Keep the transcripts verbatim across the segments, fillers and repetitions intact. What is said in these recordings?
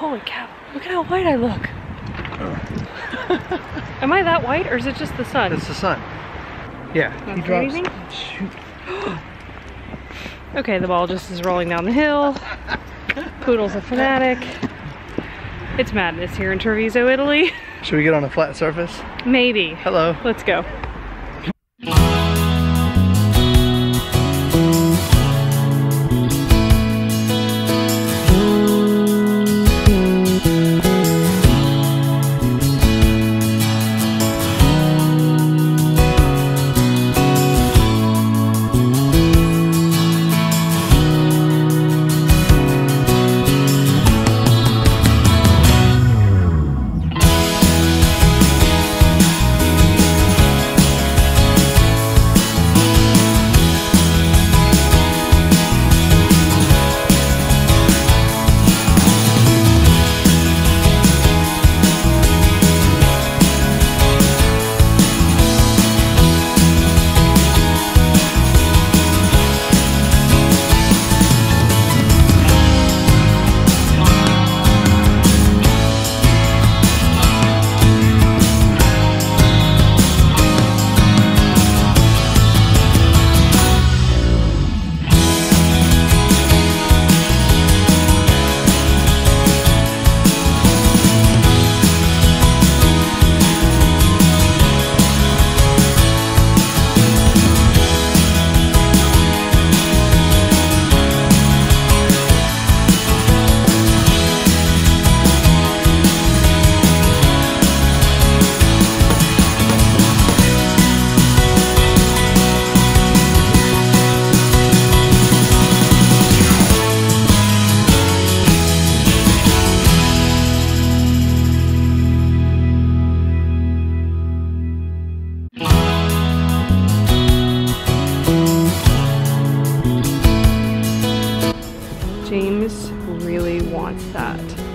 Holy cow, look at how white I look. Oh. Am I that white or is it just the sun? It's the sun. Yeah, Not he drops. anything? Shoot. Okay, the ball just is rolling down the hill. Poodle's a fanatic. It's madness here in Treviso, Italy. Should we get on a flat surface? Maybe. Hello. Let's go. James really wants that.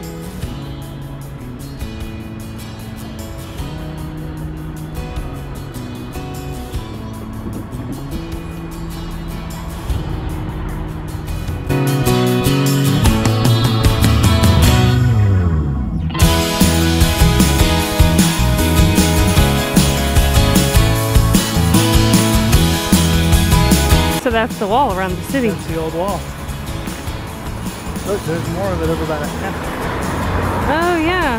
So that's the wall around the city. That's the old wall. Look, there's more of it over by that fence. Oh yeah.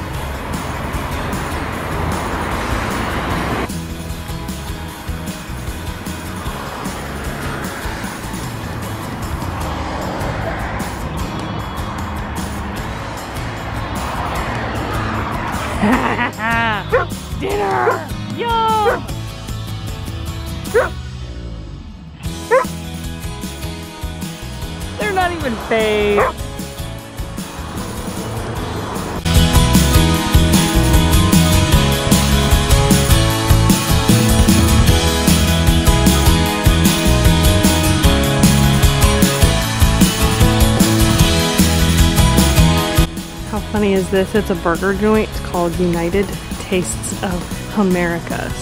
Dinner! Yo! They're not even fake. How funny is this? It's a burger joint. It's called United Tastes of Americas.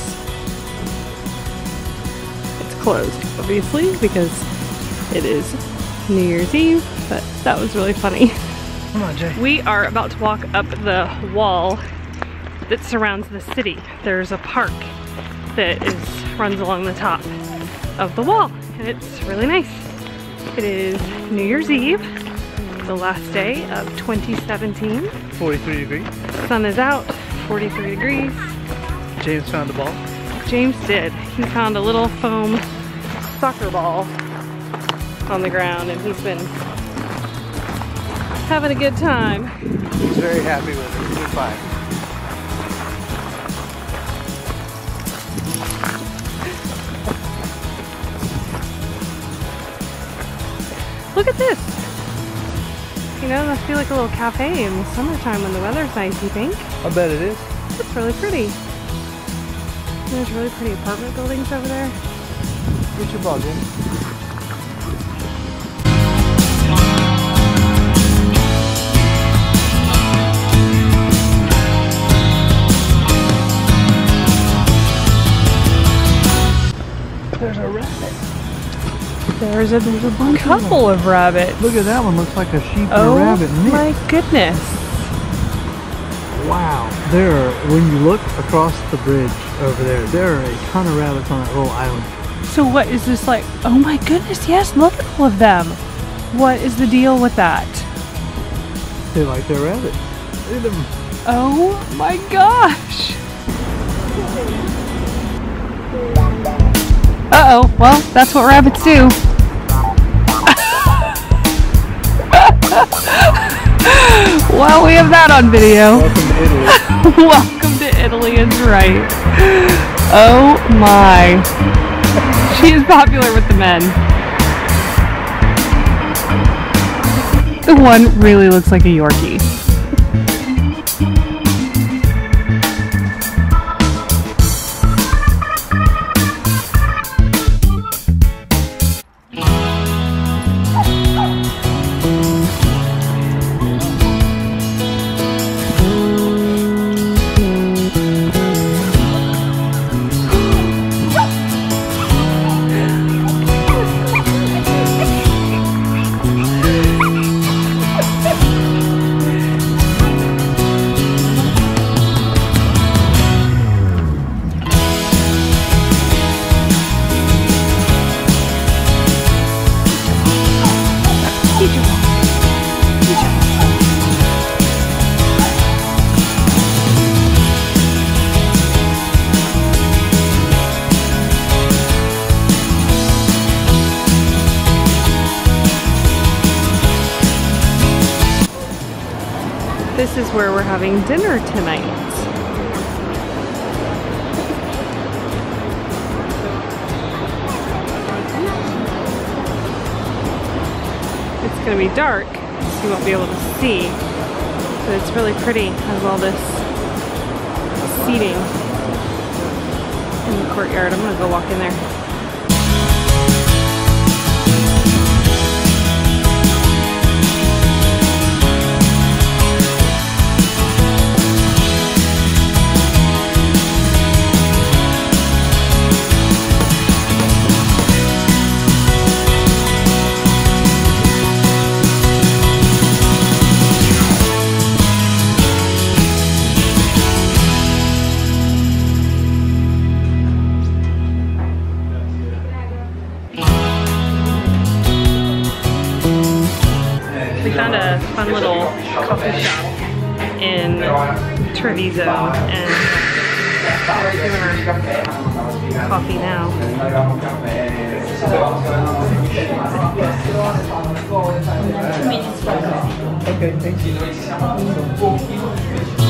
It's closed, obviously, because it is New Year's Eve, but that was really funny. Come on, Jay. We are about to walk up the wall that surrounds the city. There's a park that is runs along the top of the wall, and it's really nice. It is New Year's Eve, the last day of twenty seventeen. forty-three degrees. Sun is out, forty-three degrees. James found a ball. James did. He found a little foam soccer ball on the ground, and he's been having a good time. He's very happy with it. He's fine. Look at this. You know, must be like a little cafe in the summertime when the weather's nice, you think? I bet it is. It's really pretty. There's really pretty apartment buildings over there. Get your ball, James. There's a rabbit. There There's a, There's a bunch couple of, of rabbits. Look at that one. Looks like a sheep Oh and a rabbit mix. my goodness. Wow. There are, when you look across the bridge over there, there are a ton of rabbits on that little island. So what is this like? Oh my goodness, yes, look at all of them. What is the deal with that? They like their rabbits. Look at them. Oh my gosh. Uh-oh, well, that's what rabbits do. Well, we have that on video. Welcome to Italy. Welcome to Italy is right. Oh my. She is popular with the men. The one really looks like a Yorkie. This is where we're having dinner tonight. It's going to be dark, so you won't be able to see, but it's really pretty. It has all this seating in the courtyard. I'm going to go walk in there. We found a fun little coffee shop in Treviso and we're doing our coffee now. Okay, thank you.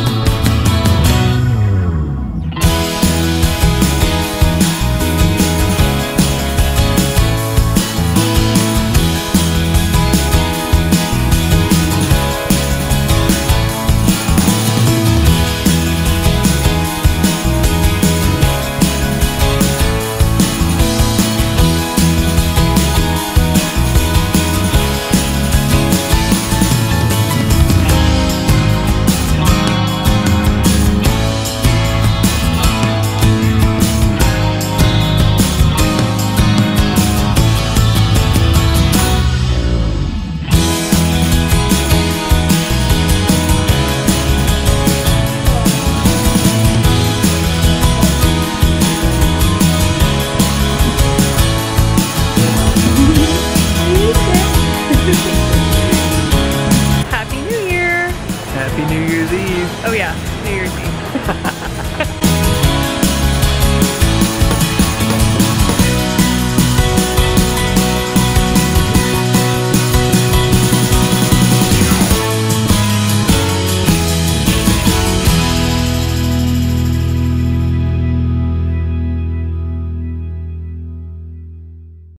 Happy New Year! Happy New Year's Eve. Oh yeah, New Year's Eve.